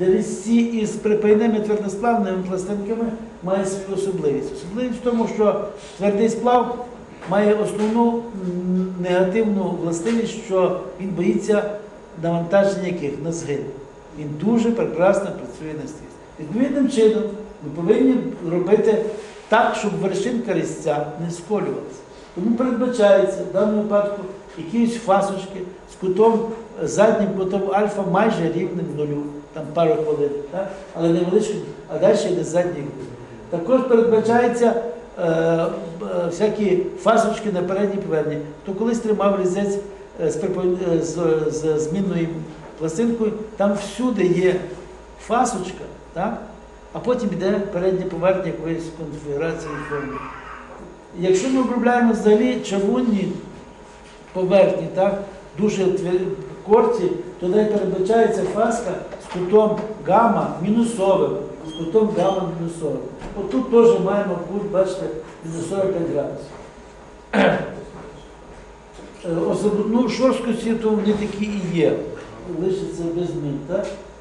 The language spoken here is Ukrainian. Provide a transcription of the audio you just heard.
де різці із припайними твердосплавними пластинками має свою особливість. Особливість в тому, що твердий сплав має основну негативну властивість, що він боїться навантаження яких? На згин. Він дуже прекрасно працює на стіс. Відповідним чином ми повинні робити так, щоб вершинка різця не сколювалася. Тому передбачається в даному випадку якісь фасочки з кутом, заднім кутом альфа майже рівним нулю, там пару хвилин, так? Але невеличкий, а далі йде задній кут. Також передбачається всякі фасочки на передній поверхні. Хто колись тримав різець з змінною пластинкою, там всюди є фасочка, так? А потім йде передня поверхня якоїсь конфігурації форми. Якщо ми обробляємо взагалі чавунні поверхні, так, дуже корці, то де передбачається фаска з кутом гамма мінусовим, з кутом гамма мінусовим. От тут теж маємо кут, бачите, мінус 45 градусів. Ну, шорсткості то вони такі і є, лишиться без змін, так?